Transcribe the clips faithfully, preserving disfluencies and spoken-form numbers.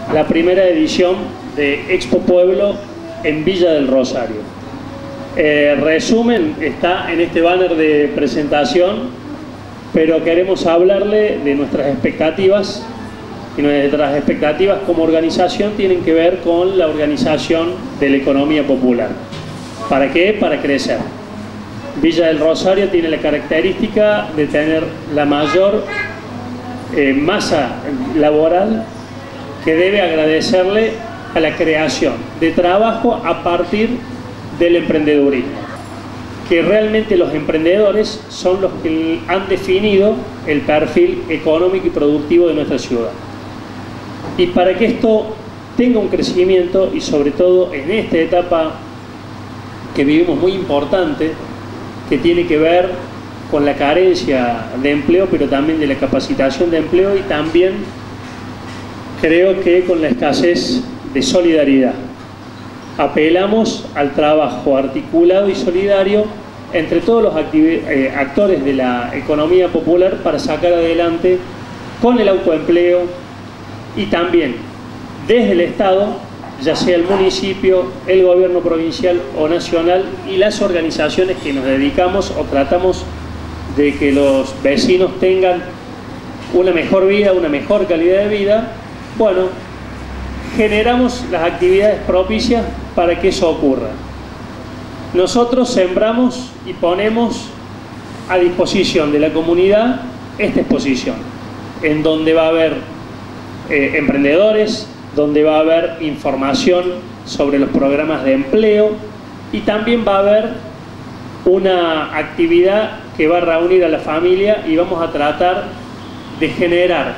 la primera edición de Expo Pueblo en Villa del Rosario. Eh, resumen está en este banner de presentación, pero queremos hablarle de nuestras expectativas, y nuestras expectativas como organización tienen que ver con la organización de la economía popular. ¿Para qué? Para crecer. Villa del Rosario tiene la característica de tener la mayor eh, masa laboral, que debe agradecerle a la creación de trabajo a partir del emprendedurismo, que realmente los emprendedores son los que han definido el perfil económico y productivo de nuestra ciudad. Y para que esto tenga un crecimiento, y sobre todo en esta etapa que vivimos muy importante, que tiene que ver con la carencia de empleo, pero también de la capacitación de empleo, y también creo que con la escasez de solidaridad. Apelamos al trabajo articulado y solidario entre todos los eh, actores de la economía popular para sacar adelante con el autoempleo, y también desde el Estado, ya sea el municipio, el gobierno provincial o nacional, y las organizaciones que nos dedicamos o tratamos de que los vecinos tengan una mejor vida, una mejor calidad de vida. Bueno, generamos las actividades propicias para que eso ocurra. Nosotros sembramos y ponemos a disposición de la comunidad esta exposición, en donde va a haber eh, emprendedores, donde va a haber información sobre los programas de empleo, y también va a haber una actividad que va a reunir a la familia, y vamos a tratar de generar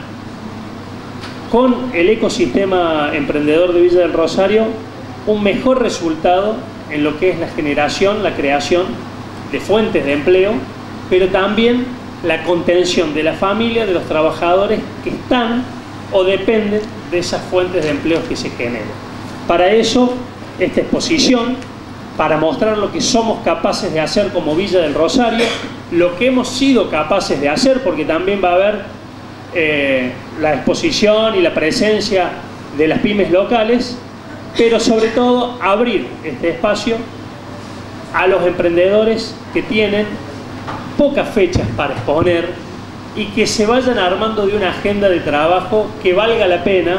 con el ecosistema emprendedor de Villa del Rosario un mejor resultado en lo que es la generación, la creación de fuentes de empleo, pero también la contención de la familia, de los trabajadores que están o dependen de esas fuentes de empleo que se generan. Para eso, esta exposición, para mostrar lo que somos capaces de hacer como Villa del Rosario, lo que hemos sido capaces de hacer, porque también va a haber eh, la exposición y la presencia de las pymes locales, pero sobre todo abrir este espacio a los emprendedores que tienen pocas fechas para exponer, y que se vayan armando de una agenda de trabajo que valga la pena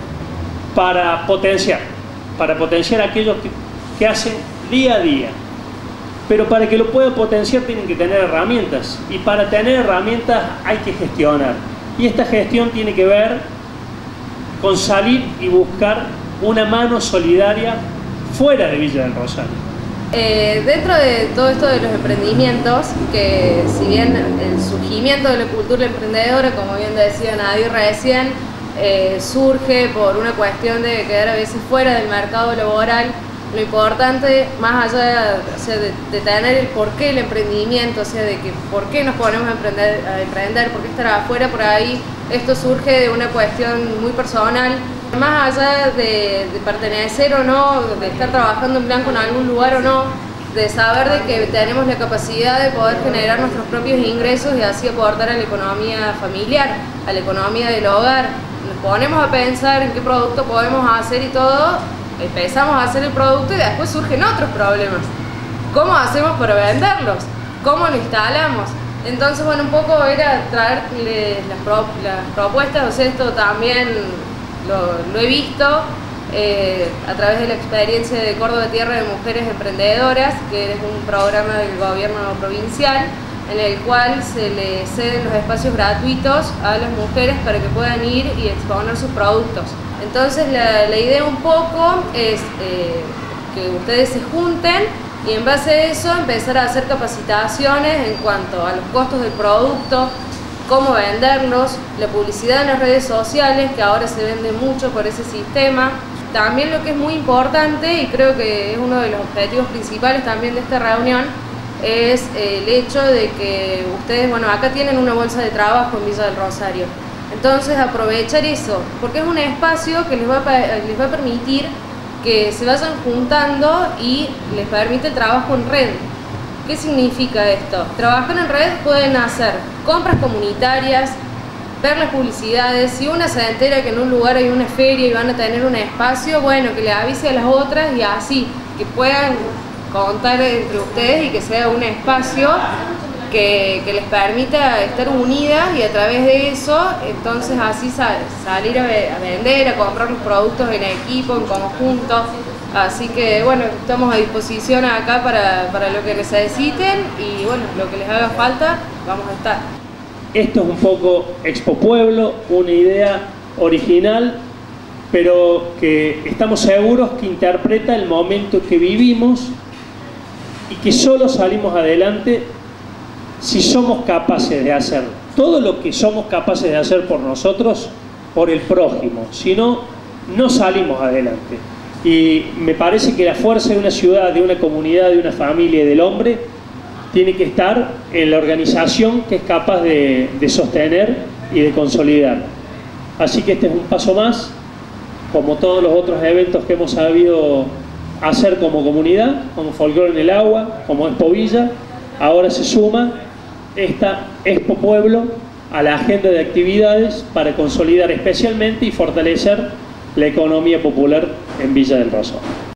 para potenciar, para potenciar a aquellos que, que hacen día a día. Pero para que lo puedan potenciar tienen que tener herramientas, y para tener herramientas hay que gestionar. Y esta gestión tiene que ver con salir y buscar una mano solidaria fuera de Villa del Rosario. Eh, dentro de todo esto de los emprendimientos, que si bien el surgimiento de la cultura emprendedora, como bien decía Nadir recién, eh, surge por una cuestión de quedar a veces fuera del mercado laboral, lo importante, más allá o sea, de, de tener el porqué el emprendimiento, o sea, de que por qué nos ponemos a emprender, a emprender, por qué estar afuera, por ahí, esto surge de una cuestión muy personal. Más allá de, de pertenecer o no, de estar trabajando en blanco en algún lugar o no, de saber de que tenemos la capacidad de poder generar nuestros propios ingresos y así aportar a la economía familiar, a la economía del hogar. Nos ponemos a pensar en qué producto podemos hacer y todo, empezamos a hacer el producto y después surgen otros problemas. ¿Cómo hacemos para venderlos? ¿Cómo lo instalamos? Entonces, bueno, un poco era traerles las, pro, las propuestas, o sea, esto también Lo, lo he visto eh, a través de la experiencia de Córdoba Tierra de Mujeres Emprendedoras, que es un programa del gobierno provincial en el cual se le ceden los espacios gratuitos a las mujeres para que puedan ir y exponer sus productos. Entonces la, la idea un poco es eh, que ustedes se junten y en base a eso empezar a hacer capacitaciones en cuanto a los costos del producto, cómo venderlos, la publicidad en las redes sociales, que ahora se vende mucho por ese sistema. También lo que es muy importante, y creo que es uno de los objetivos principales también de esta reunión, es el hecho de que ustedes, bueno, acá tienen una bolsa de trabajo en Villa del Rosario. Entonces aprovechar eso, porque es un espacio que les va a, les va a permitir que se vayan juntando y les permite el trabajo en red. ¿Qué significa esto? Trabajar en red pueden hacer compras comunitarias, ver las publicidades. Si una se entera que en un lugar hay una feria y van a tener un espacio, bueno, que le avise a las otras y así, que puedan contar entre ustedes y que sea un espacio que, que les permita estar unidas, y a través de eso, entonces así sal, salir a, a vender, a comprar los productos en equipo, en conjunto. Así que bueno, estamos a disposición acá para, para lo que necesiten, y bueno, lo que les haga falta, vamos a estar. Esto es un poco Expo Pueblo, una idea original, pero que estamos seguros que interpreta el momento que vivimos y que solo salimos adelante si somos capaces de hacer todo lo que somos capaces de hacer por nosotros, por el prójimo. Si no, no salimos adelante. Y me parece que la fuerza de una ciudad, de una comunidad, de una familia y del hombre tiene que estar en la organización que es capaz de, de sostener y de consolidar. Así que este es un paso más, como todos los otros eventos que hemos sabido hacer como comunidad, como Folclore en el Agua, como Expo Villa. Ahora se suma esta Expo Pueblo a la agenda de actividades para consolidar especialmente y fortalecer la economía popular en Villa del Rosal.